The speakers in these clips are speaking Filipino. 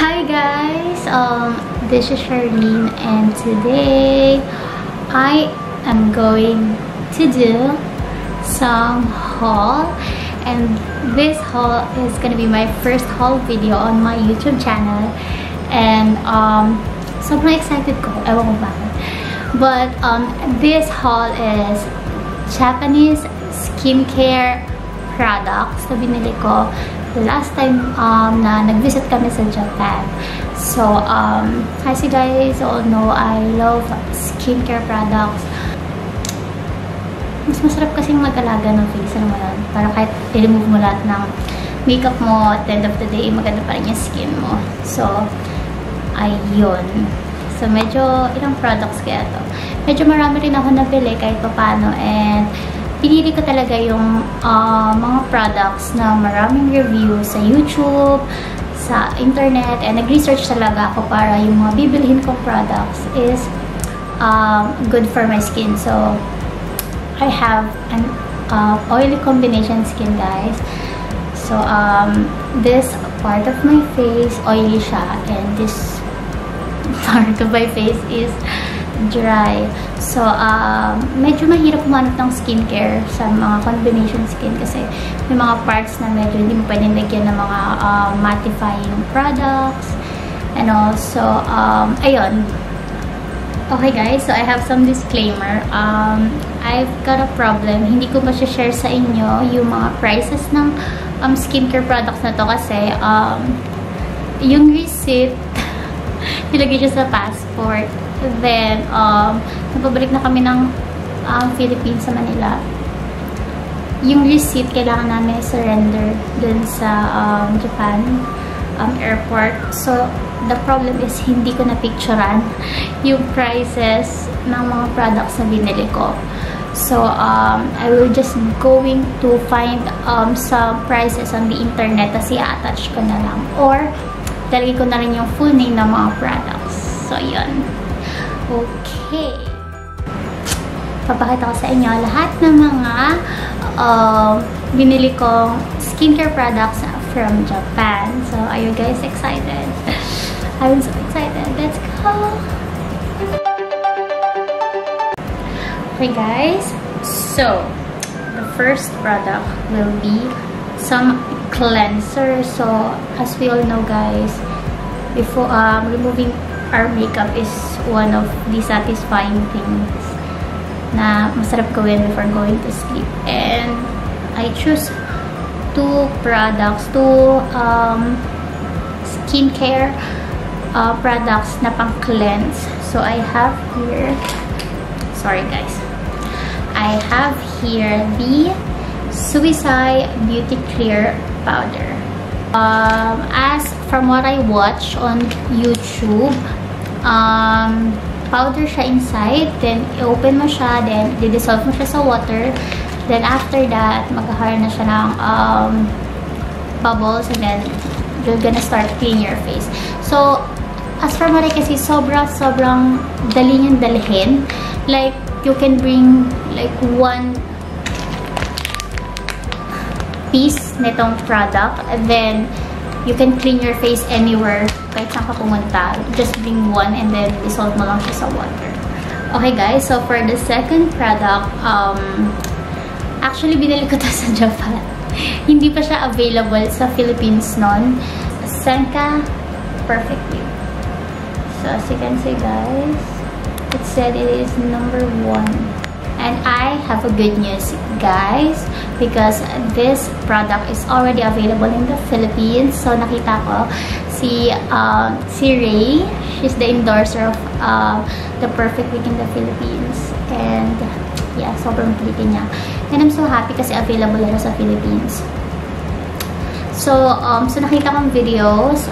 Hi guys, this is Charlene and today I am going to do some haul, and this haul is gonna be my first haul video on my YouTube channel, and sobrang excited ko, ewan ko bakit. But this haul is Japanese skincare products na binili ko the last time na nag-visit kami sa Japan. So, as you guys all know, I love skincare products. Mas masarap kasing mag-alaga ng face, ano mo yun? Para kahit i-remove mo lahat ng makeup mo, at the end of the day, maganda pa rin yung skin mo. So, ayun. So, medyo, ilang products kaya to? Medyo marami rin ako nabili kahit pa paano, and pinili ko talaga yung mga products na maraming review sa YouTube, sa internet, and nag-research talaga ako para yung mga bibilhin kong products is good for my skin. So, I have an oily combination skin, guys. So, this part of my face, oily siya, and this part of my face is dry. So, medyo mahirap humanap ng skincare sa mga combination skin kasi may mga parts na medyo hindi mo pwedeng lagyan ng mga mattifying products and also, ayun. Okay guys, so I have some disclaimer. I've got a problem. Hindi ko ma-share sa inyo yung mga prices ng skincare products na to kasi yung receipt nilagay siya sa passport. Then, napabalik na kami ng Philippines sa Manila. Yung receipt, kailangan namin surrender dun sa Japan airport. So, the problem is, hindi ko na-picturean yung prices ng mga products na binili ko. So, I will just going to find some prices on the internet kasi i-attach ko na lang. Or, talagay ko na rin yung full name ng mga products. So, yun. Okay. Papakita ko sa inyo lahat ng mga binili kong skincare products from Japan. So, are you guys excited? I'm so excited. Let's go! Okay, guys. So, the first product will be some cleanser. So, as we all know, guys, before removing our makeup is one of the satisfying things na masarap gawin before going to sleep. And I choose two products, two skincare products na pang cleanse. So I have here, sorry guys, I have here the Suicide Beauty Clear Powder. As from what I watch on YouTube, powder siya inside, then i-open mo siya, then i-dissolve mo siya sa water, then after that, mag-hire na siya ng bubbles, and then you're gonna start cleaning your face. So, as from what I can see, sobrang dali niyang dalhin. Like, you can bring like one piece nitong product, and then you can clean your face anywhere, kahit saan ka pumunta. Just bring one and then dissolve mo lang siya sa water. Okay guys, so for the second product, actually binili ko to sa Japan. Hindi pa siya available sa Philippines noon. Senka Perfect You. So as you can see guys, it said it is number 1. And I have a good news, guys, because this product is already available in the Philippines. So, nakita ko si Ray. She's the endorser of the Perfect Week in the Philippines. And, yeah, sobrang pretty niya. And I'm so happy kasi available na sa Philippines. So, so nakita kong videos.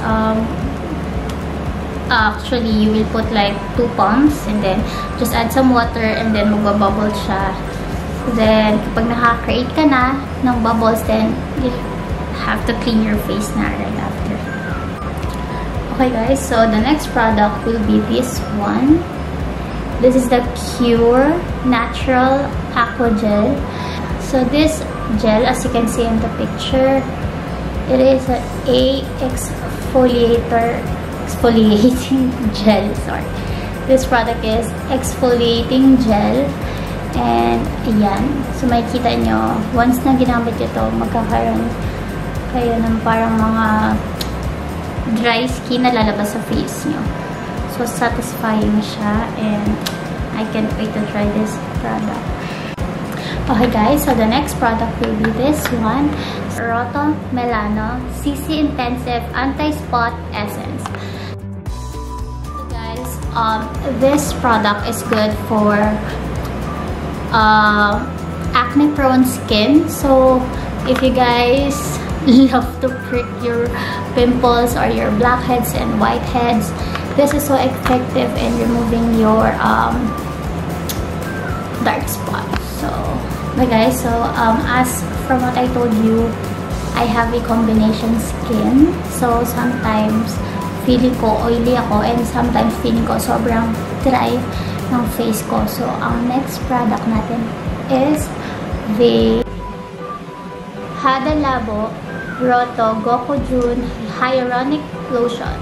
Actually, you will put like 2 pumps and then just add some water and then magbabubble siya. Then, kapag nakaka-create ka na ng bubbles, then you have to clean your face na right after. Okay guys, so the next product will be this one. This is the Pure Natural Aqua Gel. So this gel, as you can see in the picture, it is an exfoliator exfoliating gel. Sorry. This product is exfoliating gel. And, ayan. So, makikita nyo, once na ginamit ito, magkakaroon kayo ng parang mga dry skin na lalabas sa face nyo. So, satisfying siya. And, I can't wait to try this product. Okay guys, so the next product will be this one. Roto Melano CC Intensive Anti-Spot Essence. So guys, this product is good for acne-prone skin. So, if you guys love to prick your pimples or your blackheads and whiteheads, this is so effective in removing your dark spots. So, guys, so as from what I told you, I have a combination skin. So, sometimes feeling ko oily ako and sometimes feeling ko sobrang dry ng face ko. So, ang next product natin is the Hada Labo Roto Gokujun Hyaluronic Lotion.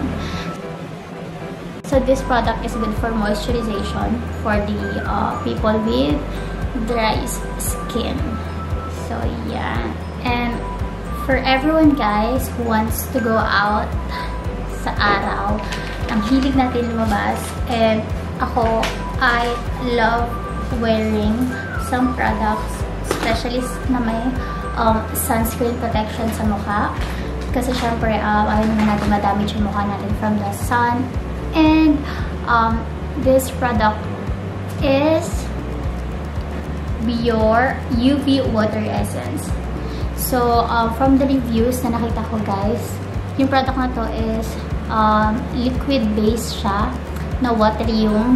So, this product is good for moisturization for the people with dry skin. So, yeah. And for everyone guys who wants to go out sa araw, ang hilig natin lumabas. And ako, I love wearing some products, especially na may sunscreen protection sa mukha. Kasi syempre, ayaw naman natin madamage yung mukha natin from the sun. And this product is Biore UV Water Essence. So, from the reviews na nakita ko guys, yung product na to is liquid base siya, na watery yung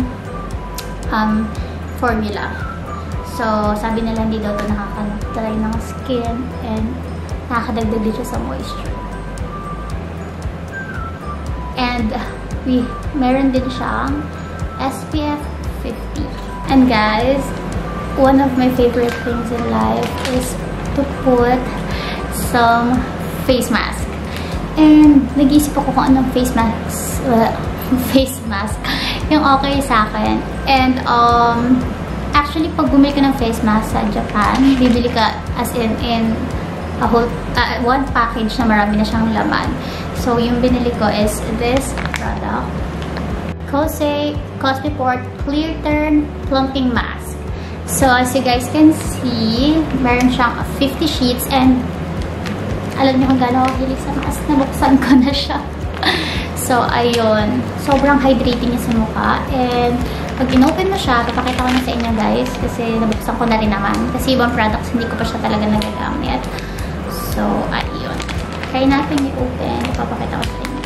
formula. So, sabi nila hindi daw ito nakaka-dry ng skin and nakakadagdag din siya sa moisture. And meron din siyang SPF 50. And guys, one of my favorite things in life is to put some face mask. And nag-iisip ako kung anong face mask yung okay sa akin. And actually, pag bumili ka ng face mask sa Japan, bibili ka as in a whole one package na marami na siyang laman. So, yung binili ko is this product. Kosei Cosmeport Clear Turn Plumping Mask. So, as you guys can see, meron siyang 50 sheets and alam niyo kung gaano ako hilig sa mask. Nabuksan ko na siya. So, ayun. Sobrang hydrating niya sa mukha. And, pag in-open mo siya, papakita ko na sa inyo guys. Kasi, nabuksan ko na rin naman. Kasi, ibang products, hindi ko pa siya talaga nagagamit. So, ayun. Try natin i-open. Ipapakita ko sa inyo.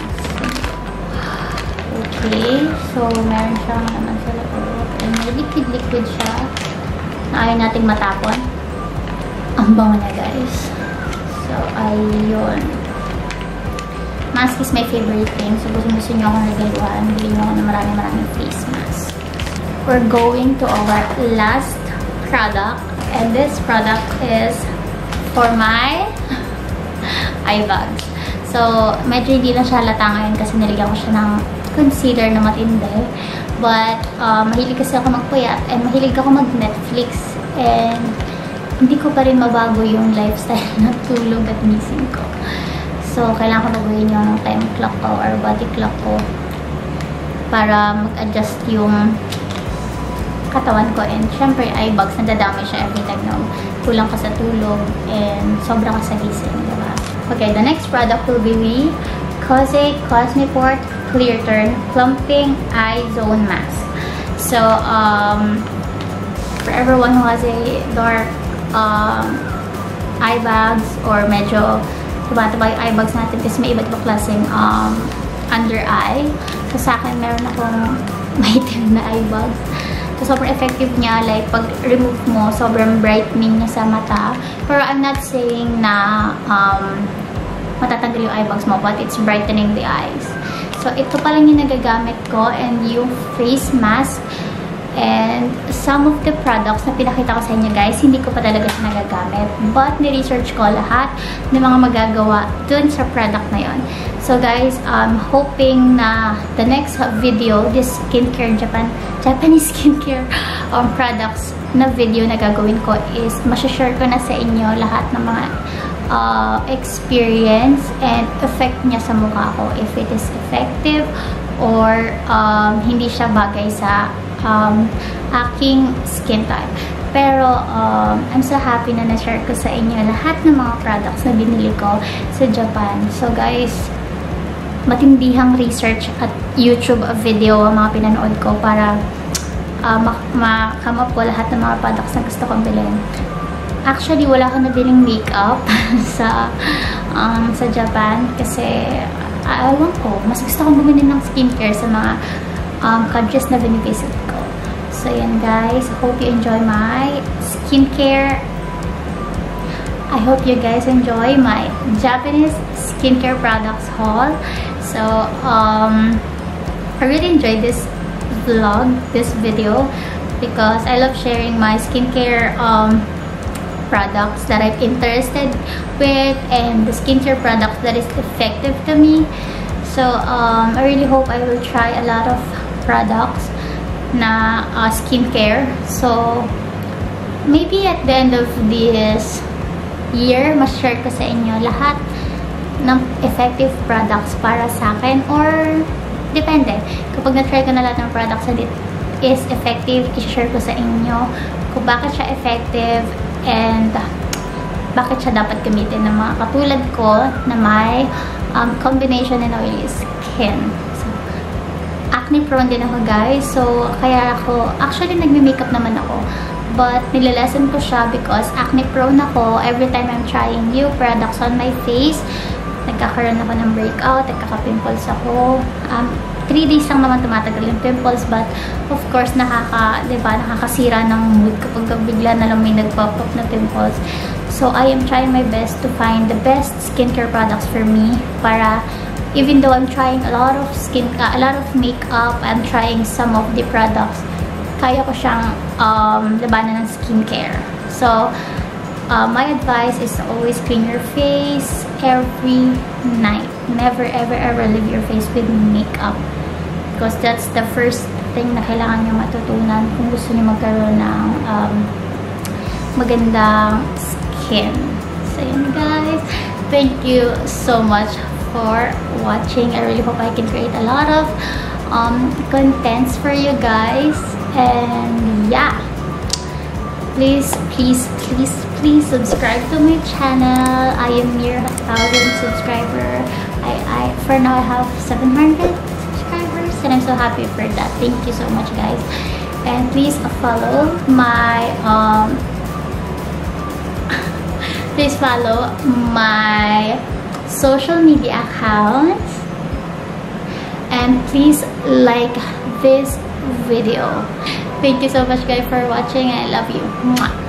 Okay. So, meron siyang naman sa loob. And, may liquid siya. Na ayaw nating matapon. Ang bango niya guys. So, ayun. Mask is my favorite thing. So, kung gusto nyo akong regaluhan, bilhin nyo ako ng maraming face mask. We're going to our last product. And this product is for my eye bags. So, medyo hindi lang siya halata ngayon kasi nilagyan ko siya ng concealer na matindi. But, mahilig kasi ako magpuyat and mahilig ako mag-Netflix. And, hindi ko pa rin mabago yung lifestyle na tulog at gising ko. So, kailangan ko baguhin yung time clock ko or body clock ko para mag-adjust yung katawan ko. And, syempre, eye bags, nadadami siya every time na kulang ka sa tulog and sobrang ka sa gising, diba? Okay, the next product will be Kosei Cosmeport Clear Turn Plumping Eye Zone Mask. So, for everyone who has a dark eye bags or medyo tumataba yung eye bags natin kasi may iba't ibang klaseng under eye. So, sa akin, meron akong maitim na eye bags. So, sobrang effective niya. Like, pag remove mo, sobrang brightening niya sa mata. Pero, I'm not saying na matatanggal yung eye bags mo, but it's brightening the eyes. So, ito pa lang yung nagagamit ko and yung face mask. And some of the products na pinakita ko sa inyo guys, hindi ko pa talaga siya nagagamit. But, ni-research ko lahat ng mga magagawa dun sa product na yon. So guys, I'm hoping na the next video, this skincare Japanese skincare products na video na gagawin ko is masashare ko na sa inyo lahat ng mga experience and effect niya sa mukha ko, if it is effective or hindi siya bagay sa aking skin type. Pero I'm so happy na na-share ko sa inyo lahat ng mga products na binili ko sa Japan. So guys, matindihang research at YouTube video ang mga pinanood ko para come up ko lahat ng mga products na gusto kong bilhin. Actually, wala akong nabiling makeup sa Japan kasi alam ko, mas gusto kong bumili ng skincare sa mga countries na binivisit ko. So, yan guys. Hope you enjoy my skincare. I hope you guys enjoy my Japanese skincare products haul. So, I really enjoyed this vlog, this video, because I love sharing my skincare products that I'm interested with and the skincare products that is effective to me. So, I really hope I will try a lot of products na skincare. So, maybe at the end of this year, mas-share ko sa inyo lahat ng effective products para sa akin, or depende. Kapag na-try ko na lahat ng products na is effective, i-share ko sa inyo kung bakit siya effective and bakit siya dapat gamitin ng mga katulad ko na may combination and oily skin. Acne prone din ako guys, so kaya ako, actually nagme-makeup naman ako, but nililesen ko siya because acne prone ako. Every time I'm trying new products on my face, nagkakaroon ako ng breakout, nagkaka-pimples ako. 3 days lang naman tumatagal yung pimples, but of course nakakasira ng mood kapag bigla na lang may nagpop up na pimples. So I am trying my best to find the best skincare products for me, para even though I'm trying a lot of makeup, I'm trying some of the products, kaya ko siyang labanan ng skincare. So, my advice is to always clean your face every night. Never ever ever leave your face with makeup, because that's the first thing na kailangan nyo matutunan kung gusto nyo magkaroon ng magandang skin. So, yun guys. Thank you so much for watching. I really hope I can create a lot of contents for you guys, and yeah, please subscribe to my channel. I am near 1,000 subscriber. For now I have 700 subscribers, and I'm so happy for that. Thank you so much guys, and please follow my social media accounts, and please like this video. Thank you so much guys for watching. I love you. Mwah.